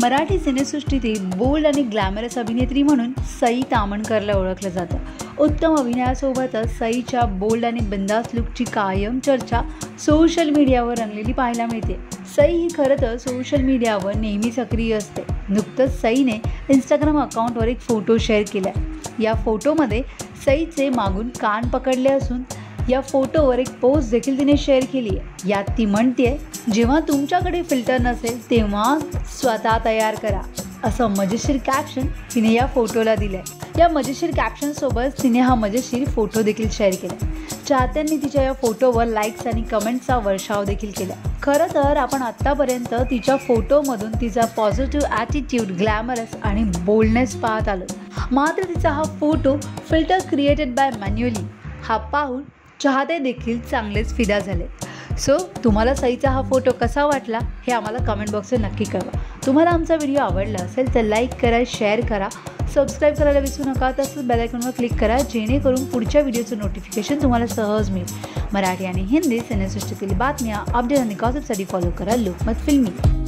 मराठी सिनेसृष्टीतील बोल्ड आणि ग्लॅमरस अभिनेत्री म्हणून सई ताम्हणकरला ओळखलं जातं। उत्तम अभिनयासोबतच सईच्या बोल्ड आणि बिंदास लुकची कायम चर्चा सोशल मीडियावर रंगलेली पाहायला मिळते। सई ही खरं तर सोशल मीडियावर नेहमी सक्रिय असते। नुकतंच सईने इंस्टाग्राम अकाउंटवर एक फोटो शेअर केला। या फोटोमध्ये सईचे मागून कान पकडले असून या फोटोवर एक पोस्ट देखील तिने शेअर केली आहे। यात ती म्हणते, जेव्हा तुमच्याकडे फिल्टर नसेल तेव्हा स्वतः तयार करा, असं मजेशीर कॅप्शन तिने या फोटोला दिलंय। या मजेशीर कॅप्शनसोबत तिने हा मजेशीर फोटो देखील शेअर केला। चाहत्यांनी तिच्या या फोटोवर लाईक्स आणि कमेंट्सचा वर्षाव देखील केला। खरं तर आपण आत्तापर्यंत तिच्या फोटोमधून तिचा पॉझिटिव्ह ॲटिट्यूड, ग्लॅमरस आणि बोल्डनेस पाहत आलो, मात्र तिचा हा photo filter created by manually हा पाहून चाहते देखील चांगलेच फिदा झाले। सो तुम्हाला सईचा हा फोटो कसा वाटला हे आम्हाला कमेंट बॉक्सवर नक्की कळवा। तुम्हाला आमचा व्हिडिओ आवडला असेल तर लाईक करा, शेअर करा, सबस्क्राईब करायला विसरू नका। तसंच बेल आयकॉनवर क्लिक करा जेणेकरून पुढच्या व्हिडिओचं नोटिफिकेशन तुम्हाला सहज मिळेल। मराठी आणि हिंदी सिनेसृष्टीतील बातम्या, अपडेट आणि गॉसिपसाठी फॉलो करा लोकमत फिल्मी।